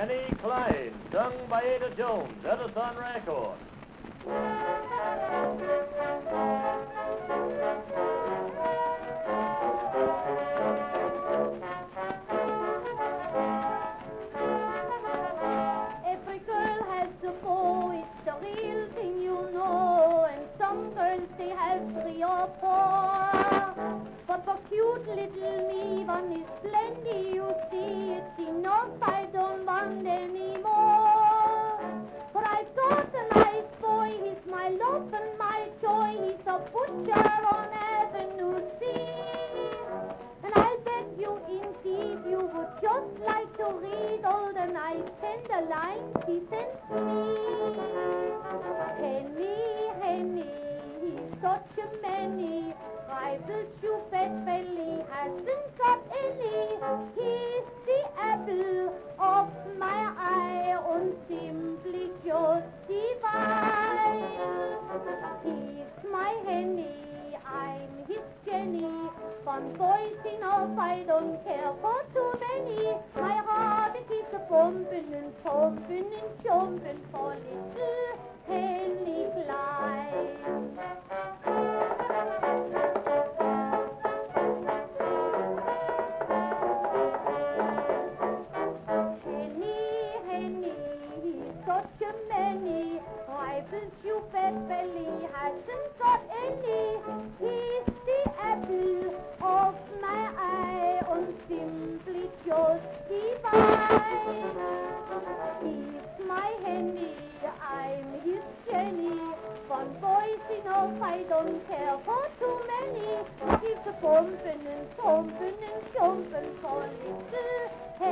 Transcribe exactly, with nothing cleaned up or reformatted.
Henny, Klein, sung by Ada Jones, Edison Record. Every girl has a beau, it's the real thing, you know, and some girls they have three or four. But for cute little me, one is plenty, you see. It's enough, I don't want any more. For I've got a nice boy, he's my love and my joy. He's a butcher on Avenue C. And I'll bet you indeed you would just like to read all the nice tender lines he sends me. Henny, Henny, he's such a many rivals, you bet belly hasn't got any. He's the apple of my eye and simply just divine. He's my Henny, I'm his Jenny. Von boys enough, I don't care for too many. My heart it keeps a bumping and pumping and jumping for little Henny Klein. Such a many rivals, you bet belly hasn't got any. He's the apple of my eye and simply just divine. He's my Henny, I'm his Jenny. One boys enough, I don't care for too many. Keeps a bumping and thumping and jumping for little Henny.